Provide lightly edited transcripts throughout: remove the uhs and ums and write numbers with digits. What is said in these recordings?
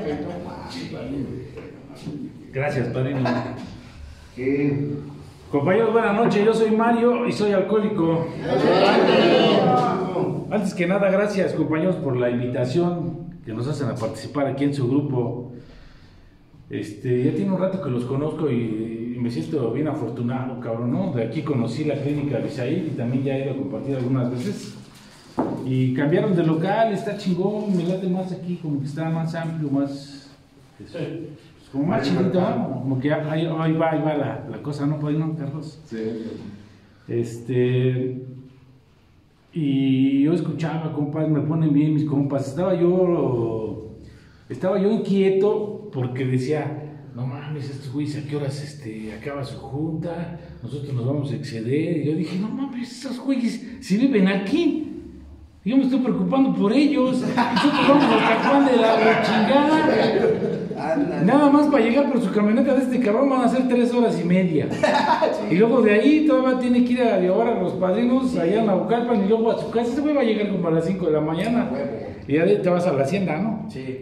Gracias, padrino. Compañeros, buenas noches. Yo soy Mario y soy alcohólico. Antes que nada, gracias, compañeros, por la invitación que nos hacen a participar aquí en su grupo. Ya tiene un rato que los conozco y me siento bien afortunado, cabrón, ¿no? De aquí conocí la clínica de Isaí y también ya he ido a compartir algunas veces. Y cambiaron de local, está chingón, me late más aquí, como que está más amplio, más... como más chidito, ¿no? Como que ahí va la cosa, ¿no? Pues, ¿no, Carlos? Sí. Y yo escuchaba, compas, me ponen bien mis compas. Estaba yo inquieto porque decía, no mames, estos güeyes, ¿a qué horas acaba su junta? Nosotros nos vamos a exceder. Y yo dije, no mames, esos güeyes, si viven aquí, yo me estoy preocupando por ellos. Nosotros vamos al Cajuán de la chingada. Nada más para llegar por su camioneta de este cabrón van a ser 3 horas y media. Y luego de ahí todavía tiene que ir a llevar a los padrinos allá en Naucalpan y luego a su casa. Ese güey va a llegar como a las 5 de la mañana. Y ya te vas a la hacienda, ¿no? Sí.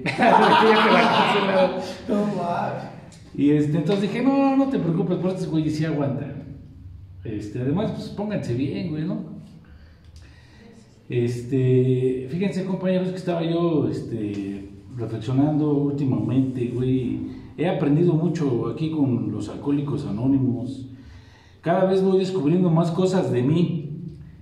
Y entonces dije, no te preocupes, por estos güeyes sí aguantan. Además, pues pónganse bien, güey, ¿no? Fíjense, compañeros, que estaba yo reflexionando últimamente, güey. He aprendido mucho aquí con los Alcohólicos Anónimos. Cada vez voy descubriendo más cosas de mí.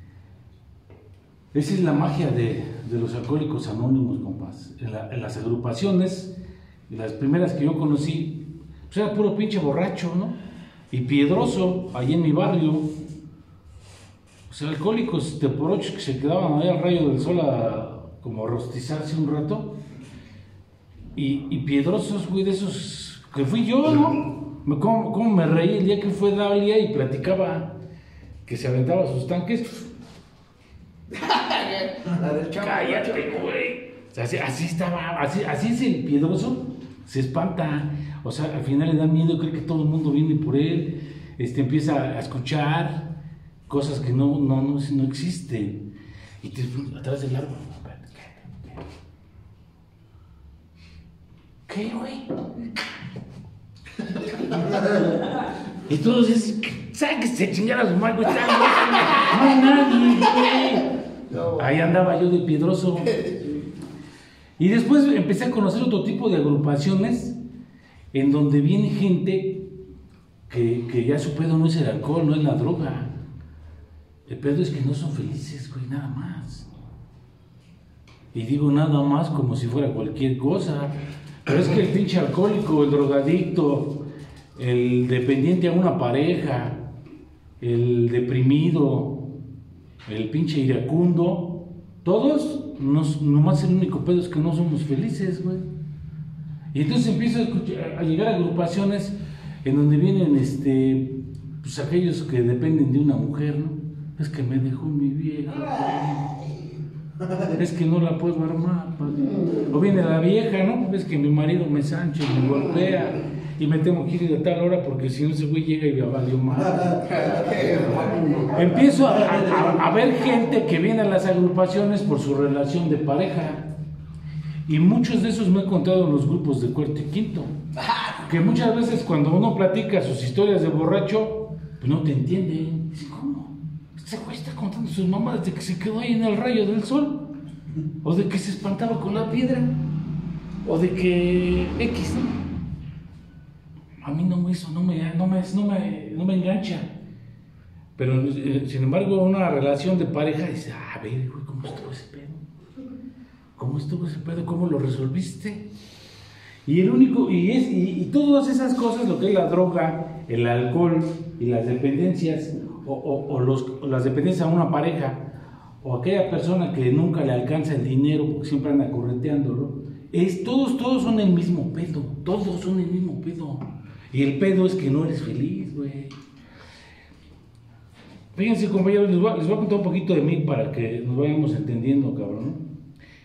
Esa es la magia de los Alcohólicos Anónimos, compas. En las agrupaciones, las primeras que yo conocí, pues era puro pinche borracho, ¿no? Y piedroso, ahí en mi barrio. O sea, alcohólicos teporochos que se quedaban ahí al rayo del sol como a rostizarse un rato. Y piedrosos, güey, de esos que fui yo, ¿no? ¿Cómo me reí el día que fue Dalia y platicaba que se aventaba sus tanques? La del chavo. Cállate, güey. O sea, así estaba, así es el piedroso, se espanta. O sea, al final le da miedo, cree que todo el mundo viene por él. Empieza a escuchar cosas que no existen. Y te atrás del árbol. ¿Qué, güey? Y todos dicen, sáquese chingar a su madre, güey. No hay nadie, güey. Ahí andaba yo de piedroso. Y después empecé a conocer otro tipo de agrupaciones en donde viene gente que ya su pedo no es el alcohol, no es la droga. El pedo es que no son felices, güey, nada más. Y digo nada más como si fuera cualquier cosa. Pero es que el pinche alcohólico, el drogadicto, el dependiente a una pareja, el deprimido, el pinche iracundo, todos, nomás el único pedo es que no somos felices, güey. Y entonces empiezo a llegar a agrupaciones en donde vienen pues aquellos que dependen de una mujer, ¿no? Es que me dejó mi vieja, es que no la puedo armar, padre. O viene la vieja, ¿no? Es que mi marido me sancha y me golpea y me tengo que ir a tal hora porque si no ese güey llega y me valió mal. Empiezo a ver gente que viene a las agrupaciones por su relación de pareja. Y muchos de esos me he contado en los grupos de cuarto y quinto. Que muchas veces cuando uno platica sus historias de borracho, pues no te entienden. Dice, ¿cómo? Este güey está contando sus mamadas de que se quedó ahí en el rayo del sol. O de que se espantaba con la piedra. O de que X, ¿no? A mí no me engancha. Pero sin embargo, una relación de pareja dice, a ver, güey, ¿cómo estuvo ese pedo? ¿Cómo estuvo ese pedo? ¿Cómo lo resolviste? Y todas esas cosas, lo que es la droga, el alcohol y las dependencias, o las dependencias a una pareja, o aquella persona que nunca le alcanza el dinero porque siempre anda correteándolo, todos son el mismo pedo, todos son el mismo pedo. Y el pedo es que no eres feliz, güey. Fíjense, compañeros, les voy a contar un poquito de mí para que nos vayamos entendiendo, cabrón.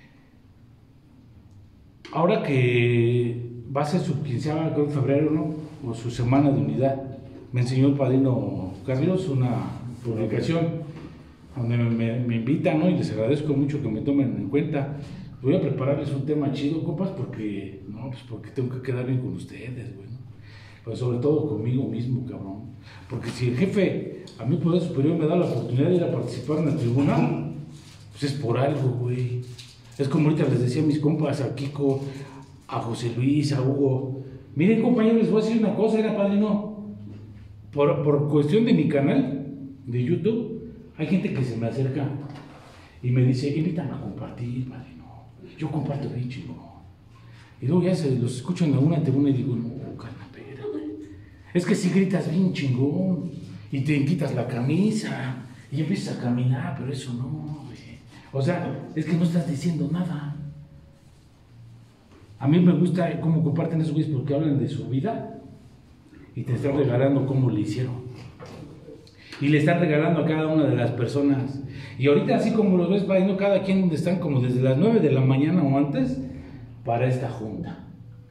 Ahora que va a ser su 15ª, creo, febrero, ¿no? O su semana de unidad, me enseñó el padrino Carlos una publicación donde me invitan, ¿no? Y les agradezco mucho que me tomen en cuenta. voy a prepararles un tema chido, compas, porque, no, pues porque tengo que quedar bien con ustedes, güey, ¿no? Pero sobre todo conmigo mismo, cabrón. Porque si el jefe, a mi poder superior, me da la oportunidad de ir a participar en la tribuna, pues es por algo, güey. Es como ahorita les decía a mis compas, a Kiko, a José Luis, a Hugo. Miren, compañeros, les voy a decir una cosa, era padrino. Por cuestión de mi canal de YouTube, hay gente que se me acerca y me dice, invítame a compartir, padrino. Yo comparto bien chingón. Y luego ya se los escucho en alguna tribuna y digo, no, carnapera, güey. Es que si gritas bien chingón y te quitas la camisa y empiezas a caminar, pero eso no, güey. O sea, es que no estás diciendo nada. A mí me gusta cómo comparten esos güeyes porque hablan de su vida y te están regalando cómo le hicieron. Y le están regalando a cada una de las personas. Y ahorita, así como los ves, no cada quien están como desde las 9 de la mañana o antes para esta junta.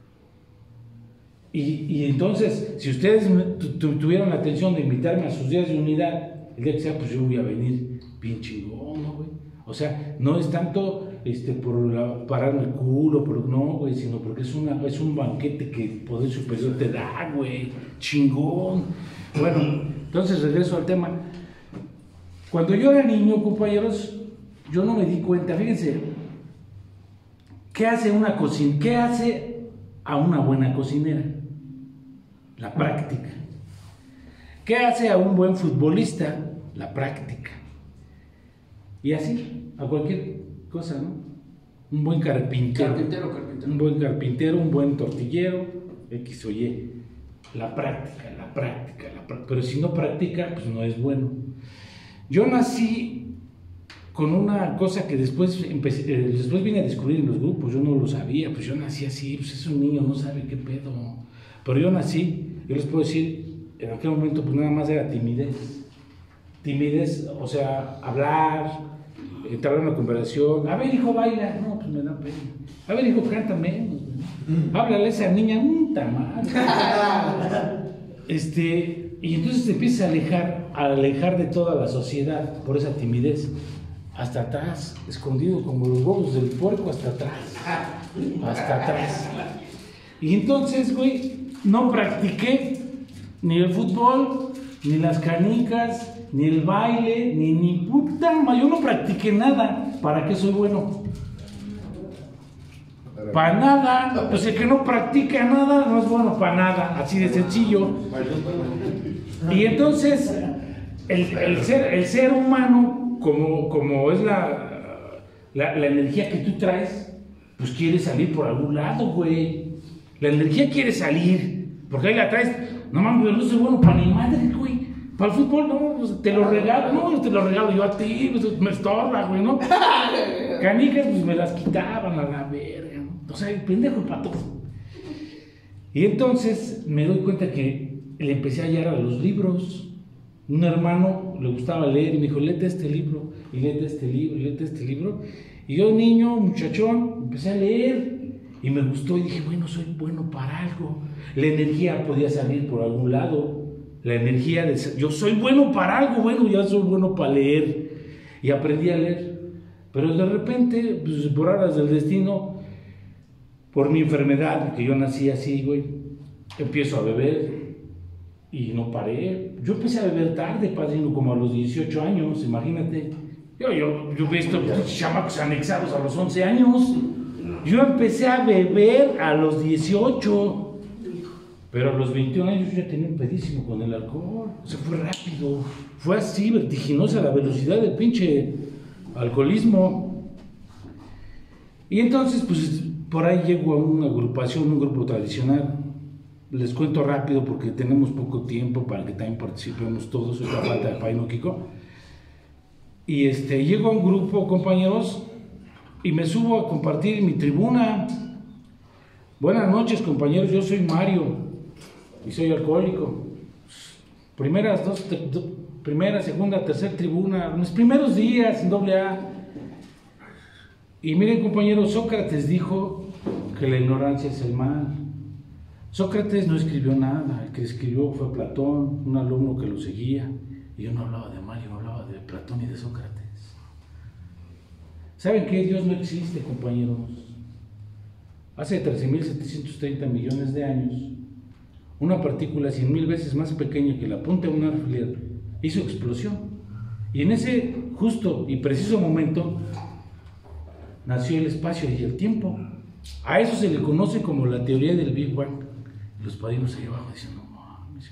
Y entonces, si ustedes tuvieron la atención de invitarme a sus días de unidad, el día que sea, pues yo voy a venir bien chingón, ¿no, güey? O sea, no es tanto por pararme el culo, no, güey, sino porque es un banquete que el Poder Superior te da, güey, chingón. Bueno, entonces regreso al tema. Cuando yo era niño, compañeros, yo no me di cuenta, fíjense, ¿qué hace a una buena cocinera? La práctica. ¿Qué hace a un buen futbolista? La práctica. Y así, a cualquier cosa, ¿no? Un buen carpintero. Un buen carpintero, un buen tortillero, X o Y. La práctica. Pero si no practica, pues no es bueno. Yo nací con una cosa que después vine a descubrir en los grupos, yo no lo sabía, pues yo nací así, pues es un niño, no sabe qué pedo. Pero yo nací, yo les puedo decir, en aquel momento pues nada más era timidez. Timidez, o sea, hablar, entrar en una conversación. A ver, hijo, baila. No, pues me da pena. A ver, hijo, canta menos. Háblale a esa niña, madre. Y entonces te empiezas a alejar de toda la sociedad por esa timidez. Hasta atrás, escondido como los huevos del puerco, hasta atrás. Hasta atrás. Y entonces, güey, no practiqué ni el fútbol, ni las canicas, ni el baile, ni puta, yo no practiqué nada. ¿Para qué soy bueno? Para nada. Pues el que no practica nada no es bueno para nada, así de sencillo. Y entonces el ser humano, como es la energía que tú traes, pues quiere salir por algún lado, güey. La energía quiere salir, porque ahí la traes. No mames, no soy bueno para ni madre, güey. Para el fútbol, no, pues te lo regalo, no, te lo regalo yo a ti, pues me estorba, güey, ¿no? Canicas, pues me las quitaban a la verga, ¿no? O sea, el pendejo para todo. Y entonces me doy cuenta que le empecé a hallar a los libros. Un hermano le gustaba leer y me dijo, léete este libro, y léete este libro, y léete este libro. Y yo, niño, muchachón, empecé a leer. Y me gustó y dije, bueno, soy bueno para algo. La energía podía salir por algún lado. La energía de yo soy bueno para algo, bueno, ya soy bueno para leer. Y aprendí a leer. Pero de repente, pues, por aras del destino, por mi enfermedad, que yo nací así, güey, empiezo a beber y no paré. Yo empecé a beber tarde, padrino, como a los 18 años, imagínate. Yo he visto chamacos anexados a los 11 años. Yo empecé a beber a los 18, pero a los 21 años yo ya tenía un pedísimo con el alcohol. O sea, fue rápido, fue así, vertiginosa la velocidad del pinche alcoholismo. Y entonces, pues, por ahí llego a una agrupación, un grupo tradicional. Les cuento rápido porque tenemos poco tiempo para que también participemos todos, es la falta de Paino Kiko. Y llego a un grupo, compañeros, y me subo a compartir mi tribuna. Buenas noches, compañeros, yo soy Mario y soy alcohólico. Primera, segunda, tercera tribuna, mis primeros días en AA. Y miren, compañeros, Sócrates dijo que la ignorancia es el mal. Sócrates no escribió nada, el que escribió fue Platón, un alumno que lo seguía. Y yo no hablaba de Mario, no hablaba de Platón y de Sócrates. ¿Saben qué? Dios no existe, compañeros. Hace 13.730 millones de años, una partícula 100,000 veces más pequeña que la punta de un alfiler hizo explosión. Y en ese justo y preciso momento nació el espacio y el tiempo. A eso se le conoce como la teoría del Big Bang. Los padrinos ahí abajo dicen, no mames,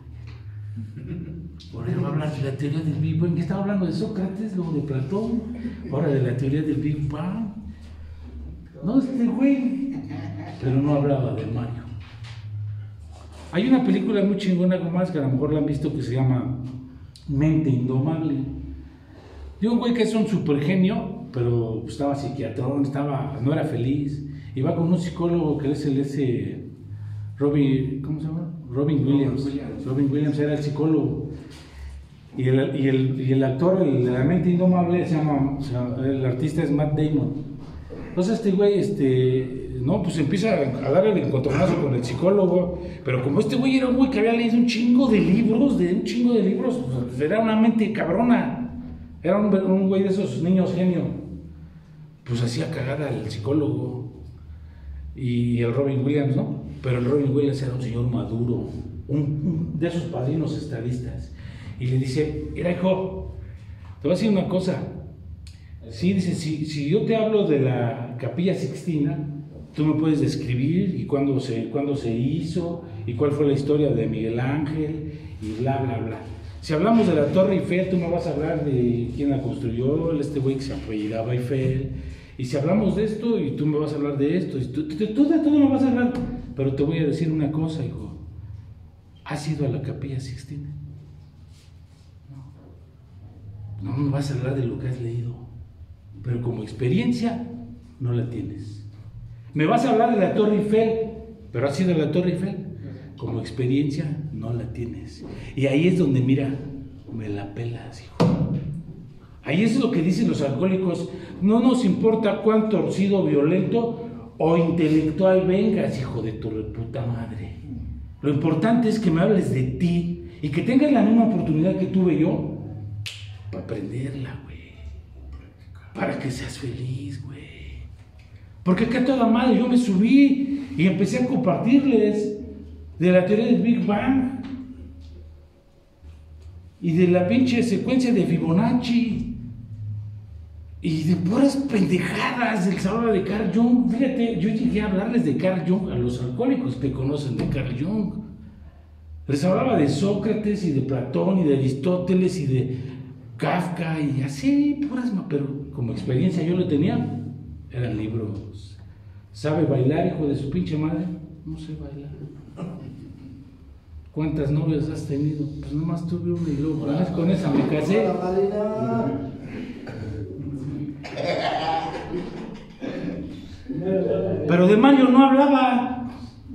por ahí va a hablar de la teoría del Big Bang. ¿Qué estaba hablando de Sócrates, luego de Platón? Ahora de la teoría del Big Bang. No, este güey. Pero no hablaba de Mario. Hay una película muy chingona como más que a lo mejor la han visto, que se llama Mente Indomable. De un güey que es un super genio, pero estaba psiquiatrón, no era feliz. Y va con un psicólogo que es ¿cómo se llama? Robin Williams. Robin Williams era el psicólogo. Y el actor, el de la Mente Indomable, el artista es Matt Damon. Entonces este güey, no, pues empieza a dar el encontronazo con el psicólogo, pero como este güey era un güey que había leído un chingo de libros, pues era una mente cabrona. Era un güey de esos niños genio. Pues hacía cagada al psicólogo. Y el Robin Williams, ¿no? Pero el Robin Williams era un señor maduro, un de esos padrinos estadistas. Y le dice, mira hijo, te voy a decir una cosa. Sí, dice, si yo te hablo de la Capilla Sixtina, tú me puedes describir y cuándo se hizo y cuál fue la historia de Miguel Ángel y bla, bla, bla. Si hablamos de la Torre Eiffel, tú me vas a hablar de quién la construyó, este güey que se apellidaba Eiffel. Y si hablamos de esto, y tú me vas a hablar de esto, y tú de todo me vas a hablar. Pero te voy a decir una cosa, hijo. ¿Has ido a la Capilla Sixtina? No me vas a hablar de lo que has leído. Pero como experiencia, no la tienes. Me vas a hablar de la Torre Eiffel, pero ¿has ido a la Torre Eiffel? Como experiencia, no la tienes. Y ahí es donde, mira, me la pelas, hijo. Ahí es lo que dicen los alcohólicos. No nos importa cuán torcido, violento o intelectual vengas, hijo de tu reputa madre. Lo importante es que me hables de ti y que tengas la misma oportunidad que tuve yo para aprenderla, güey. Para que seas feliz, güey. Porque acá toda madre yo me subí y empecé a compartirles de la teoría del Big Bang y de la pinche secuencia de Fibonacci y de puras pendejadas del sábado de Carl Jung. Fíjate, yo llegué a hablarles de Carl Jung a los alcohólicos que conocen de Carl Jung. Les hablaba de Sócrates y de Platón y de Aristóteles y de Kafka y así, puras, pero como experiencia yo lo tenía. Eran libros. ¿Sabe bailar, hijo de su pinche madre? No sé bailar. ¿Cuántas novias has tenido? Pues nomás tuve una y luego con esa me casé. Pero de Mario no hablaba.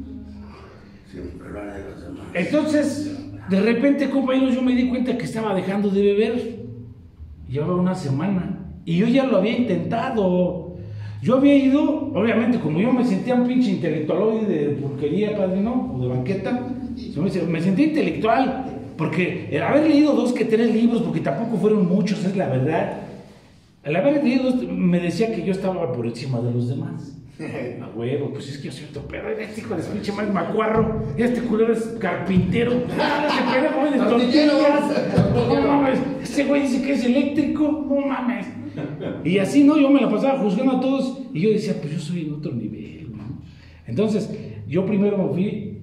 Entonces, de repente, compañeros, yo me di cuenta que estaba dejando de beber. Llevaba una semana. Y yo ya lo había intentado. Yo había ido, obviamente, como yo me sentía un pinche intelectualoide de porquería, padrino, o de banqueta, me sentía intelectual, porque haber leído 2 que 3 libros, porque tampoco fueron muchos, es la verdad. Al haber leído 2, me decía que yo estaba por encima de los demás. A huevo, pues es que yo soy otro pedo, este hijo de su pinche madre macuarro, este culero es carpintero, este pendejo de tortillas, ese güey dice que es eléctrico, no mames. Y así, ¿no? Yo me la pasaba juzgando a todos y yo decía, pues yo soy en otro nivel, ¿no? Entonces, yo primero me fui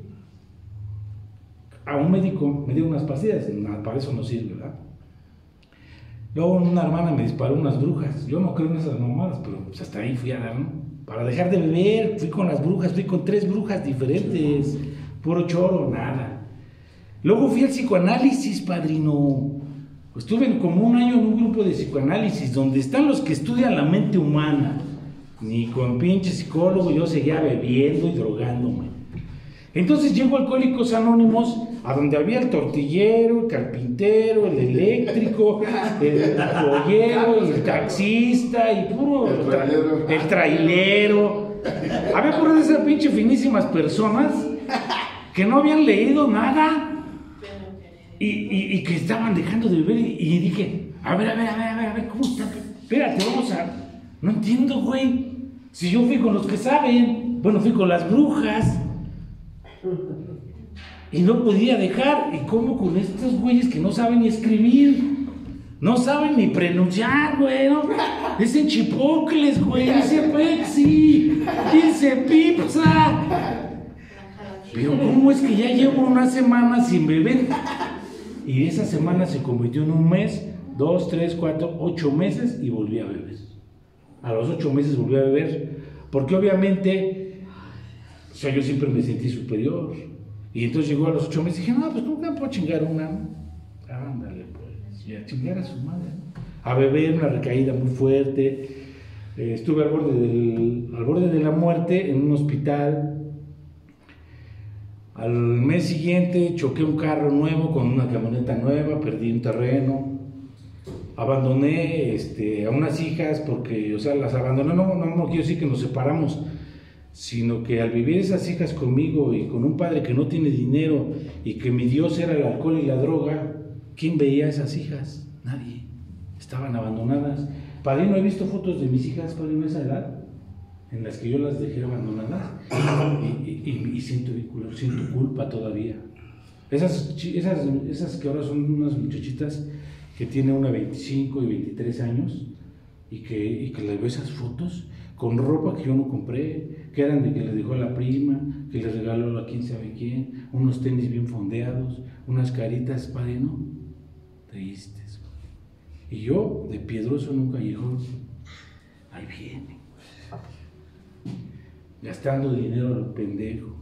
a un médico, me dio unas pastillas, para eso no sirve, ¿verdad? Luego una hermana me disparó unas brujas. Yo no creo en esas mamadas, pero pues hasta ahí fui a dar, ¿no? Para dejar de beber, fui con las brujas, fui con 3 brujas diferentes, puro choro, nada. Luego fui al psicoanálisis, padrino. Estuve como un año en un grupo de psicoanálisis, donde están los que estudian la mente humana. Ni con pinche psicólogo, yo seguía bebiendo y drogándome. Entonces llego a Alcohólicos Anónimos, a donde había el tortillero, el carpintero, el eléctrico, el joyero, el taxista y puro el trailero. Había puro de esas pinche finísimas personas que no habían leído nada y que estaban dejando de beber y dije, a ver, ¿cómo está? Espérate, No entiendo, güey. Si yo fui con los que saben, bueno, fui con las brujas. Y no podía dejar. ¿Y cómo con estos güeyes que no saben ni escribir? No saben ni pronunciar, güey, ¿no? Dicen chipocles, güey, dice Pepsi, dice pizza. Pero ¿cómo es que ya llevo una semana sin beber? Y esa semana se convirtió en un mes, 2, 3, 4, 8 meses y volví a beber. A los 8 meses volví a beber, porque obviamente, o sea, yo siempre me sentí superior. Y entonces llegó a los 8 meses y dije, no, pues ¿cómo que me puedo chingar una? Ándale, pues, y a chingar a su madre. A beber, una recaída muy fuerte. Estuve al borde de la muerte en un hospital. Al mes siguiente choqué un carro nuevo con una camioneta nueva, perdí un terreno. Abandoné a unas hijas porque, o sea, las abandoné, no quiero decir que nos separamos, sino que al vivir esas hijas conmigo y con un padre que no tiene dinero y que mi Dios era el alcohol y la droga, ¿quién veía a esas hijas? Nadie. Estaban abandonadas. Padrino, he visto fotos de mis hijas, padrino, a esa edad, en las que yo las dejé abandonadas y siento culpa todavía. Esas que ahora son unas muchachitas que tienen una 25 y 23 años y que les veo esas fotos con ropa que yo no compré, que eran de que le dejó a la prima, que le regaló a quién sabe quién, unos tenis bien fondeados, unas caritas, padrino, tristes. Y yo, de piedroso en un callejón, ahí viene, gastando dinero a lo pendejo,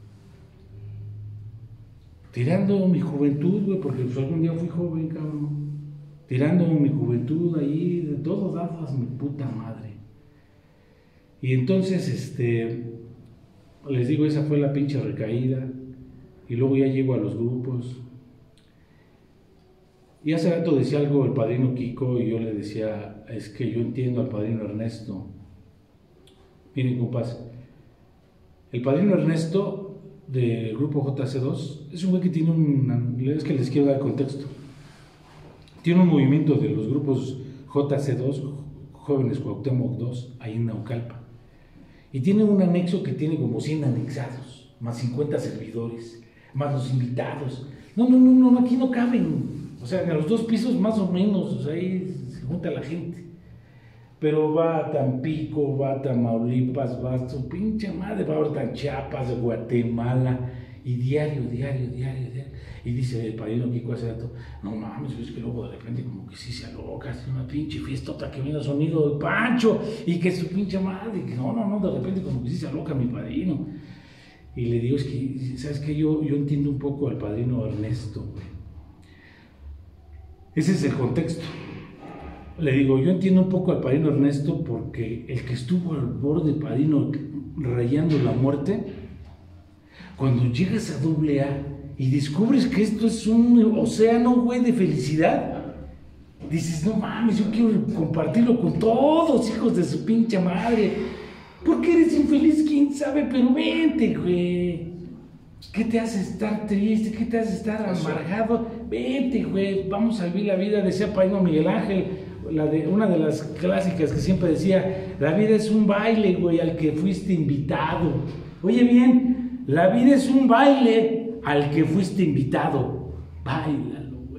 tirando mi juventud, güey, porque pues algún día fui joven, cabrón, tirando mi juventud ahí, de todo dado a mi puta madre. Y entonces, les digo, esa fue la pinche recaída, y luego ya llego a los grupos. Y hace rato decía algo el padrino Kiko, y yo le decía, es que yo entiendo al padrino Ernesto. Miren, compas, el padrino Ernesto del grupo JC2 es un güey que tiene es que les quiero dar contexto. Tiene un movimiento de los grupos JC2, Jóvenes Cuauhtémoc 2, ahí en Naucalpan. Y tiene un anexo que tiene como 100 anexados, más 50 servidores, más los invitados. No, aquí no caben. O sea, en los 2 pisos más o menos, o sea, ahí se junta la gente. Pero va a Tampico, va a Tamaulipas, va a su pinche madre, va ahorita a Chiapas, de Guatemala, y diario. Y dice el padrino Kiko hace rato, no mames, es que luego de repente como que sí se aloca, hace una pinche fiestota que viene a sonido de Pancho, y que su pinche madre, que no, de repente como que sí se aloca mi padrino. Y le digo, es que, ¿sabes qué? Yo entiendo un poco al padrino Ernesto, güey. Ese es el contexto. Le digo, yo entiendo un poco al padrino Ernesto porque el que estuvo al borde, padrino, rayando la muerte, cuando llegas a AA y descubres que esto es un océano, güey, de felicidad, dices, no mames, yo quiero compartirlo con todos, hijos de su pinche madre. ¿Por qué eres infeliz? ¿Quién sabe? Pero vente, güey. ¿Qué te hace estar triste? ¿Qué te hace estar amargado? Vente, güey, vamos a vivir la vida, decía padrino Miguel Ángel, una de las clásicas que siempre decía, la vida es un baile, güey, al que fuiste invitado. Oye bien, la vida es un baile al que fuiste invitado. Báilalo, güey.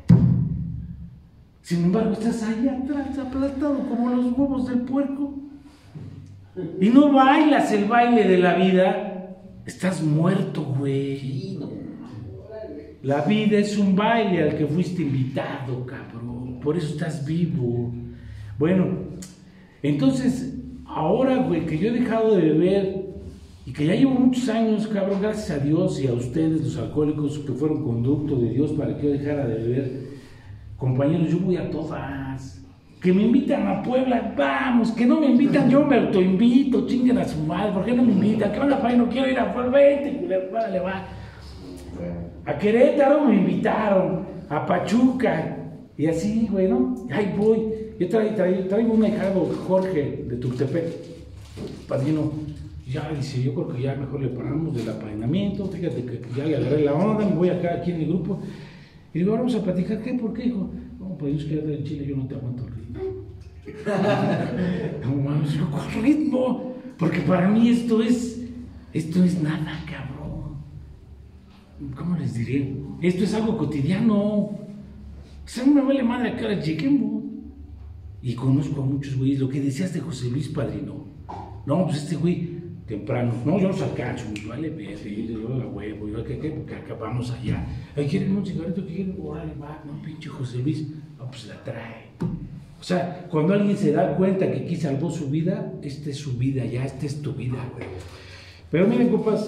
Sin embargo, estás ahí atrás, aplastado como los huevos del puerco. Y no bailas el baile de la vida. Estás muerto, güey. La vida es un baile al que fuiste invitado, cabrón. Por eso estás vivo. Bueno, entonces, ahora, güey, que yo he dejado de beber y que ya llevo muchos años, cabrón, gracias a Dios y a ustedes, los alcohólicos, que fueron conducto de Dios para que yo dejara de beber, compañeros, yo voy a todas. Que me invitan a Puebla, vamos, que no me invitan, yo me autoinvito, chinguen a su madre, ¿por qué no me invitan? Que venga, no quiero ir a Puebla, vete, culero, vale, va. A Querétaro me invitaron, a Pachuca, y así, güey, ¿no? Ahí voy. Yo traigo un ahijado, Jorge, de Tultepec, padrino, ya dice, yo creo que ya mejor le paramos del apadrinamiento, fíjate que ya le agarré la onda, me voy acá, aquí en el grupo, y digo, vamos a platicar, ¿qué? ¿Por qué, hijo? No, pues yo es que en Chile yo no te aguanto el ritmo. No mames, yo con ritmo. Porque para mí esto es nada, cabrón. ¿Cómo les diré? Esto es algo cotidiano. O sea, a mí me vale madre a qué hora lleguemos. Y conozco a muchos güeyes. Lo que decías de José Luis, padrino. No, pues este güey, temprano. No, yo los alcanzo. Vale, vete, yo la huevo. Yo que acabamos allá. Ay, ¿quieren un cigarrito? ¿Quieren? Órale, va. No, pinche José Luis. No, pues la trae. O sea, cuando alguien se da cuenta que aquí salvó su vida, esta es su vida ya, esta es tu vida, güey. Pero miren, compas,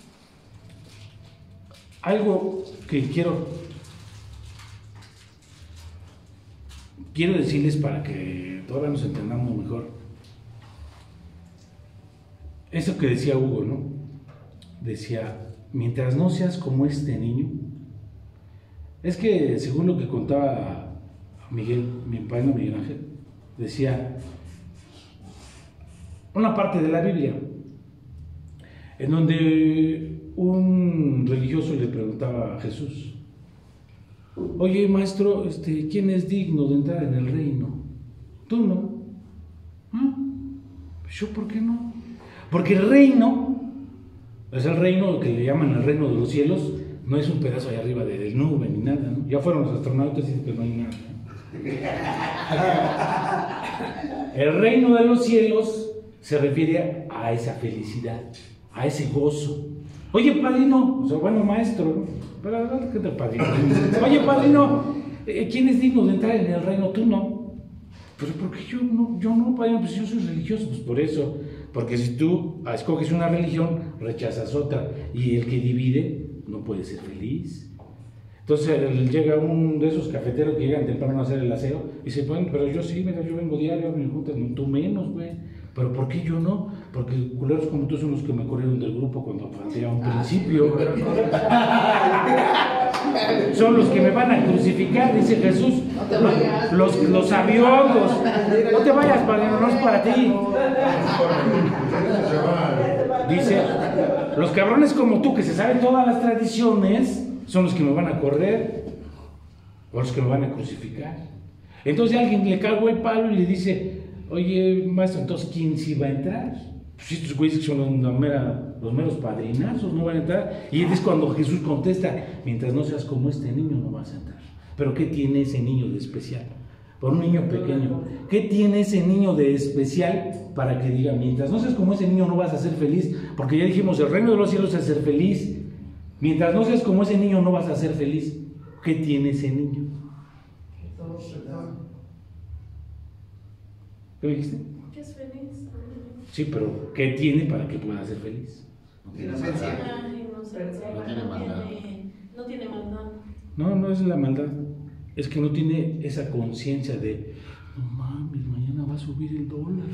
algo que quiero decirles para que todavía nos entendamos mejor. Eso que decía Hugo, ¿no? Decía, mientras no seas como este niño, es que según lo que contaba Miguel, mi padre Miguel Ángel, decía una parte de la Biblia en donde un religioso le preguntaba a Jesús: oye, maestro, ¿quién es digno de entrar en el reino? Tú no. ¿Ah? ¿Yo por qué no? Porque el reino es el reino que le llaman el reino de los cielos, no es un pedazo allá arriba de nube ni nada, ¿no? Ya fueron los astronautas y dicen que no hay nada. El reino de los cielos se refiere a esa felicidad, a ese gozo. Oye, padrino, o sea, bueno, maestro, pero ¿qué te padrino? Oye, padrino, ¿quién es digno de entrar en el reino? Tú no. Pero ¿por qué yo no, padrino? Pues yo soy religioso. Pues por eso, porque si tú escoges una religión, rechazas otra, y el que divide no puede ser feliz. Entonces llega un de esos cafeteros que llegan temprano a hacer el aseo y dice, bueno, pero yo sí, mira, yo vengo diario, me juntas, no, tú menos, güey. Pero ¿por qué yo no? Porque culeros como tú son los que me corrieron del grupo cuando falté a un principio. Son los que me van a crucificar, dice Jesús. No te vayas. Los aviones. No te vayas, padrino, no es para ti. Dice, los cabrones como tú que se saben todas las tradiciones son los que me van a correr o los que me van a crucificar. Entonces alguien le cargó el palo y le dice, oye, maestro, entonces ¿quién sí va a entrar? Pues estos güeyes que son los meros padrinazos no van a entrar. Y es cuando Jesús contesta, mientras no seas como este niño no vas a entrar. Pero ¿qué tiene ese niño de especial? Por un niño pequeño, ¿qué tiene ese niño de especial para que diga, mientras no seas como ese niño no vas a ser feliz? Porque ya dijimos, el reino de los cielos es ser feliz. Mientras no seas como ese niño no vas a ser feliz. ¿Qué tiene ese niño? ¿Qué dijiste? Que es feliz. Sí, pero ¿qué tiene para que pueda ser feliz? Inocencia. No tiene maldad. No tiene maldad. No es la maldad. Es que no tiene esa conciencia de, no mames, mañana va a subir el dólar.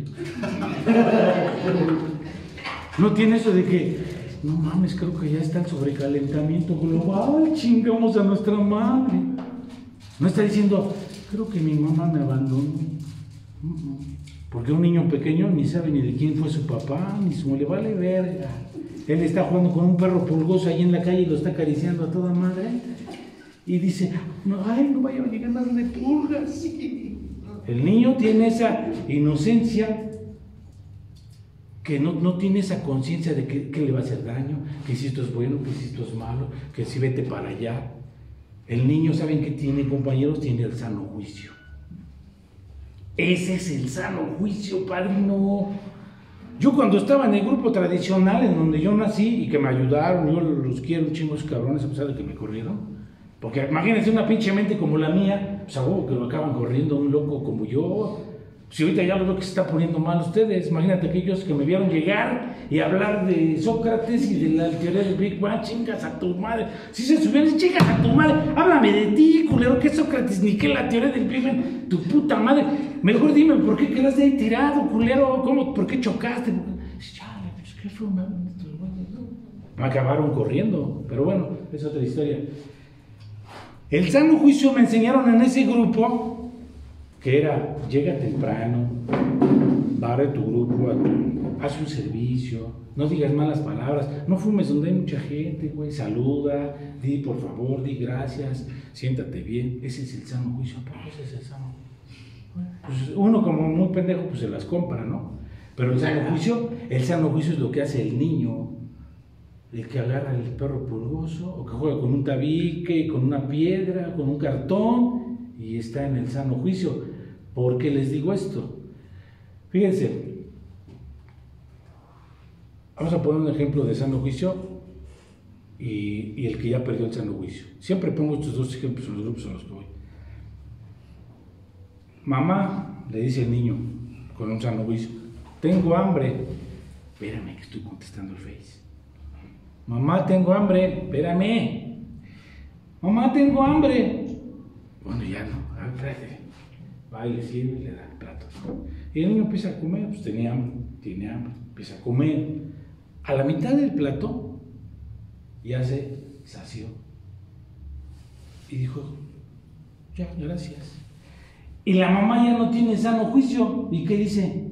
No tiene eso de que, no mames, creo que ya está el sobrecalentamiento global, chingamos a nuestra madre. No está diciendo, creo que mi mamá me abandonó. Porque un niño pequeño ni sabe ni de quién fue su papá, ni su le vale verga. Él está jugando con un perro pulgoso ahí en la calle y lo está acariciando a toda madre. Y dice, no vaya a llegar nada de pulgas. El niño tiene esa inocencia que no tiene esa conciencia de que le va a hacer daño, que si esto es bueno, que si esto es malo, que si vete para allá. El niño, ¿saben qué tiene, compañeros? Tiene el sano juicio. Ese es el sano juicio, padrino. Yo cuando estaba en el grupo tradicional en donde yo nací y que me ayudaron, yo los quiero un chingo esos cabrones a pesar de que me corrieron. Porque imagínense una pinche mente como la mía, pues a huevo que lo acaban corriendo un loco como yo. Si ahorita ya lo veo que se está poniendo mal ustedes, imagínate aquellos que me vieron llegar y hablar de Sócrates y de la teoría del Big Bang, chingas a tu madre. Si se subieron, chingas a tu madre, háblame de ti, culero, que Sócrates ni que la teoría del Big Bang, tu puta madre. Mejor dime, ¿por qué quedaste ahí tirado, culero? ¿Cómo? ¿Por qué chocaste? Chale, pues qué fue, me acabaron corriendo, pero bueno, es otra historia. El sano juicio me enseñaron en ese grupo que era, llega temprano, barre tu grupo, haz un servicio, no digas malas palabras, no fumes donde hay mucha gente, güey, saluda, di por favor, di gracias, siéntate bien, ese es el sano juicio. ¿Por qué ese es el sano? Bueno, pues uno como muy pendejo, pues se las compra, ¿no? Pero el sano juicio es lo que hace el niño, el que agarra el perro pulgoso, o que juega con un tabique, con una piedra, con un cartón, y está en el sano juicio. ¿Por qué les digo esto? Fíjense, vamos a poner un ejemplo de sano juicio y el que ya perdió el sano juicio. Siempre pongo estos dos ejemplos en los grupos en los que voy. Mamá, le dice el niño con un sano juicio, tengo hambre. Espérame que estoy contestando el Face. Mamá, tengo hambre. Espérame. Mamá, tengo hambre. Bueno, ya no. A ver, espérate. Va y le sirve y le da el plato. Y el niño empieza a comer, pues tiene hambre, empieza a comer. A la mitad del plato ya se sació. Y dijo, ya, gracias. Y la mamá ya no tiene sano juicio. ¿Y qué dice?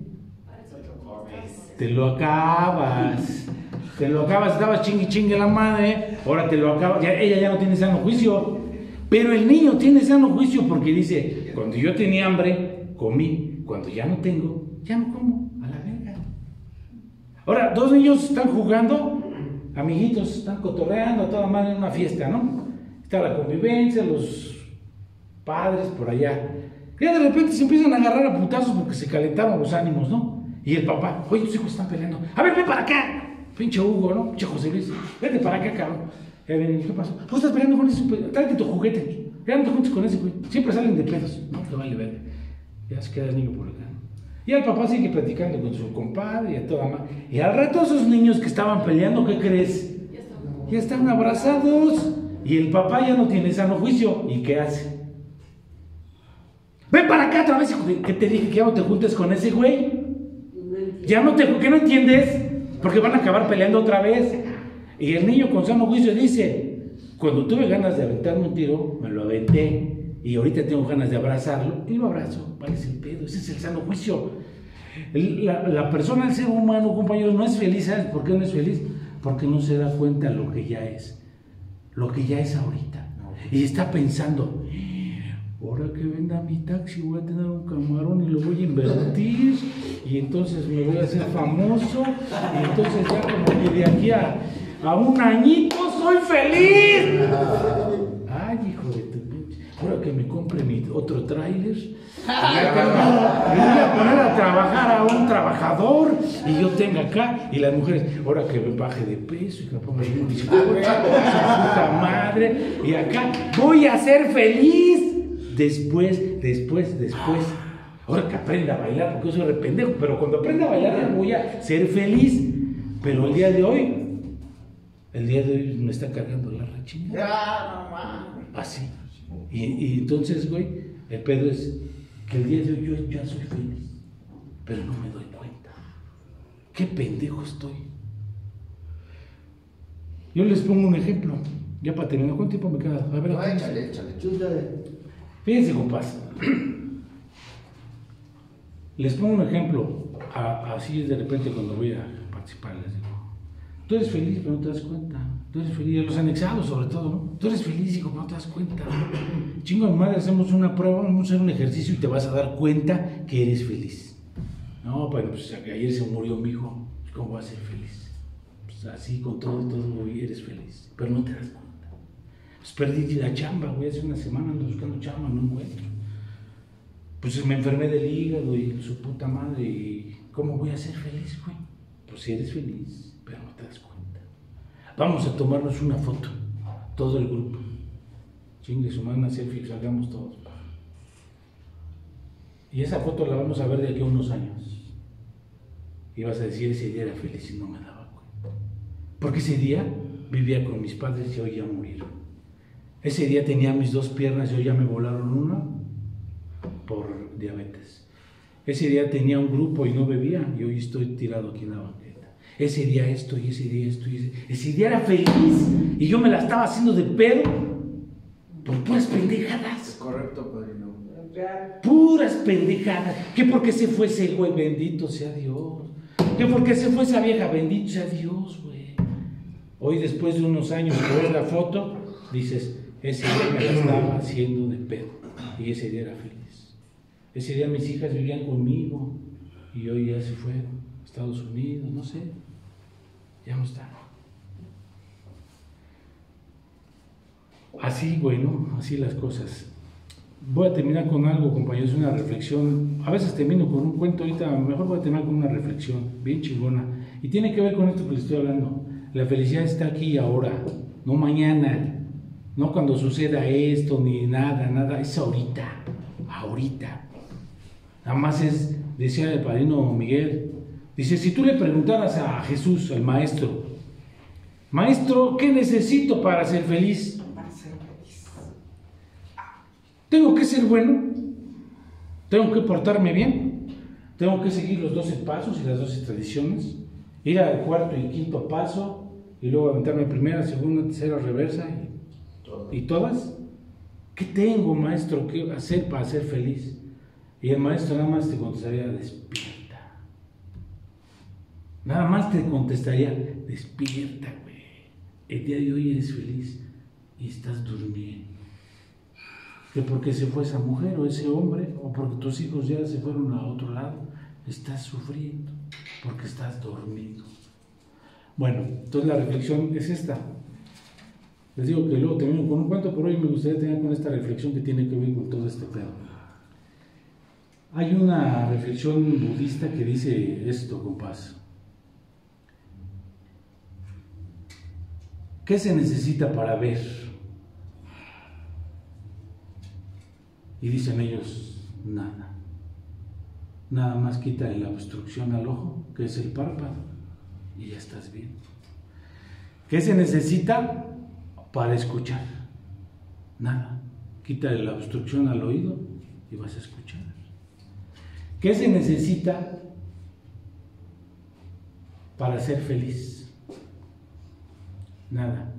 Te lo acabas. Estabas chingue la madre, ahora te lo acabas. Ella ya no tiene sano juicio. Pero el niño tiene sano juicio porque dice, cuando yo tenía hambre, comí. Cuando ya no tengo, ya no como. A la verga. Ahora, dos niños están jugando, amiguitos, están cotorreando a toda madre en una fiesta, ¿no? Está la convivencia, los padres por allá. Y de repente se empiezan a agarrar a putazos porque se calentaron los ánimos, ¿no? Y el papá, oye, tus hijos están peleando. A ver, ven para acá. Pinche Hugo, ¿no? Pinche José Luis. Vete para acá, cabrón. ¿Qué pasó? ¿Tú estás peleando con ese? Tráete tu juguete. Ya no te juntes con ese, güey. Siempre salen de pedos. No, te vale ver. Ya se queda el niño por acá. Y el papá sigue platicando con su compadre y a toda madre. Y al rato esos niños que estaban peleando, ¿qué crees? Ya están abrazados. Y el papá ya no tiene sano juicio. ¿Y qué hace? Ven para acá otra vez, hijo de... ¿Qué te dije? Que ya no te juntes con ese güey. Ya no te... ¿Qué no entiendes? Porque van a acabar peleando otra vez. Y el niño con sano juicio dice, cuando tuve ganas de aventarme un tiro, me lo aventé. Y ahorita tengo ganas de abrazarlo. Y lo abrazo. ¿Cuál es el pedo? Ese es el sano juicio. La persona, el ser humano, compañeros, no es feliz. ¿Sabes por qué no es feliz? Porque no se da cuenta de lo que ya es. Lo que ya es ahorita. Y está pensando... Ahora que venda mi taxi voy a tener un camarón y lo voy a invertir y entonces me voy a hacer famoso y entonces ya como que de aquí a un añito soy feliz. Ay, hijo de tu pinche. Ahora que me compre mi otro tráiler y voy a poner a trabajar a un trabajador y yo tenga acá y las mujeres, ahora que me baje de peso y que me ponga un bizcocho, puta madre, y acá voy a ser feliz. Después. Ahora que aprenda a bailar, porque yo soy rependejo, pero cuando aprenda a bailar ya voy a ser feliz. Pero el día de hoy me está cargando la rechina. Así. Y entonces, güey, el pedo es que el día de hoy yo ya soy feliz, pero no me doy cuenta. Qué pendejo estoy. Yo les pongo un ejemplo, ya para terminar. ¿Cuánto tiempo me queda? A ver, no, échale, chúndale. Fíjense, compas. Les pongo un ejemplo. Así es de repente cuando voy a participar. Les digo, tú eres feliz, pero no te das cuenta. Tú eres feliz, los anexados sobre todo, ¿no? Tú eres feliz, hijo, pero no te das cuenta. Chingo de madre, hacemos una prueba, vamos a hacer un ejercicio y te vas a dar cuenta que eres feliz. No, bueno, pues ayer se murió mi hijo. ¿Cómo vas a ser feliz? Pues así, con todo, eres feliz. Pero no te das cuenta. Pues perdí la chamba, güey, hace una semana ando buscando chamba, no encuentro. Pues me enfermé del hígado y su puta madre, y ¿cómo voy a ser feliz, güey? Pues si eres feliz, pero no te das cuenta. Vamos a tomarnos una foto, todo el grupo. Chingue su madre, una selfie, salgamos todos. Y esa foto la vamos a ver de aquí a unos años. Y vas a decir, ese día era feliz y no me daba cuenta. Porque ese día vivía con mis padres y hoy ya murieron. Ese día tenía mis dos piernas y hoy ya me volaron una por diabetes. Ese día tenía un grupo y no bebía y hoy estoy tirado aquí en la banqueta. Ese día esto y ese día esto y ese día era feliz y yo me la estaba haciendo de pedo por puras pendejadas. Correcto, padrino. Puras pendejadas. Que porque se fue ese güey, bendito sea Dios. Que porque se fue esa vieja, bendito sea Dios, güey. Hoy después de unos años que ves la foto, dices, ese día me la estaba haciendo de pedo y ese día era feliz. Ese día mis hijas vivían conmigo y hoy ya se fueron a Estados Unidos, no sé, ya no están. Así, bueno, así las cosas. Voy a terminar con algo, compañeros, una reflexión. A veces termino con un cuento, ahorita mejor voy a terminar con una reflexión bien chingona. Y tiene que ver con esto que les estoy hablando. La felicidad está aquí y ahora, no mañana, no cuando suceda esto, ni nada, es ahorita, ahorita. Nada más es, decía el padrino Miguel, dice, si tú le preguntaras a Jesús, el maestro, maestro, ¿qué necesito para ser feliz? Tengo que ser bueno, tengo que portarme bien, tengo que seguir los 12 pasos y las 12 tradiciones, ir al cuarto y quinto paso y luego aventarme primera, segunda, tercera, reversa y todas. ¿Qué tengo, maestro, que hacer para ser feliz? Y el maestro nada más te contestaría, despierta. Nada más te contestaría, despierta, güey. El día de hoy eres feliz y estás durmiendo. Que porque se fue esa mujer o ese hombre, o porque tus hijos ya se fueron a otro lado, estás sufriendo, porque estás dormido. Bueno, entonces la reflexión es esta. Les digo que luego termino con un cuento, pero hoy me gustaría terminar con esta reflexión que tiene que ver con todo este pedo. Hay una reflexión budista que dice esto, compás. ¿Qué se necesita para ver? Y dicen ellos, nada. Nada más quítale la obstrucción al ojo, que es el párpado, y ya estás bien. ¿Qué se necesita para escuchar? Nada. Quítale la obstrucción al oído y vas a escuchar. ¿Qué se necesita para ser feliz? Nada.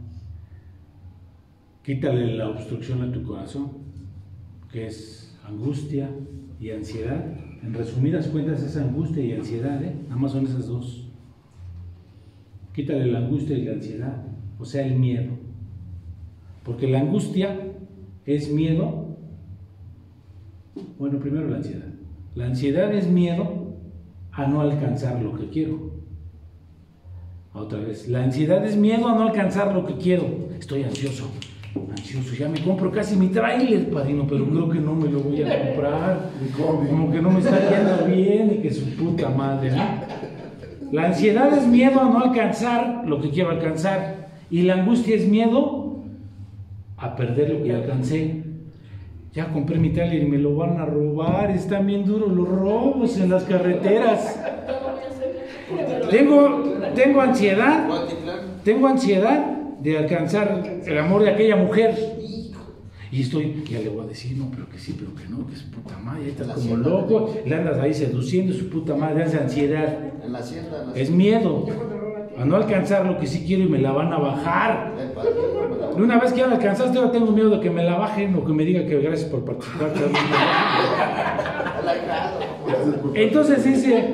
Quítale la obstrucción a tu corazón, que es angustia y ansiedad. En resumidas cuentas es angustia y ansiedad, nada más son esas dos. Quítale la angustia y la ansiedad, o sea, el miedo. Porque la angustia es miedo. Bueno, primero la ansiedad. La ansiedad es miedo a no alcanzar lo que quiero. Otra vez, la ansiedad es miedo a no alcanzar lo que quiero. Estoy ansioso, ya me compro casi mi tráiler, padrino, pero creo que no me lo voy a comprar. Como que no me está yendo bien y que su puta madre, ¿no? La ansiedad es miedo a no alcanzar lo que quiero alcanzar. Y la angustia es miedo a perder lo que alcancé. Ya compré mi tráiler y me lo van a robar. Están bien duros los robos en las carreteras. Tengo ansiedad de alcanzar el amor de aquella mujer. Y ya le voy a decir, no, pero que sí, pero que no, que es puta madre, ahí estás como loco, le andas ahí seduciendo, su puta madre, es ansiedad. Es miedo a no alcanzar lo que sí quiero y me la van a bajar. Y una vez que ya la alcanzaste, ahora tengo miedo de que me la bajen o que me digan que gracias por participar. Entonces dice,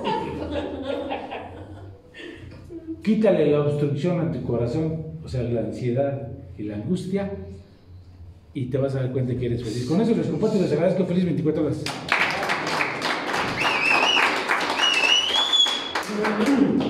quítale la obstrucción a tu corazón, o sea, la ansiedad y la angustia, y te vas a dar cuenta que eres feliz. Con eso les comparto y les agradezco. Feliz 24 horas.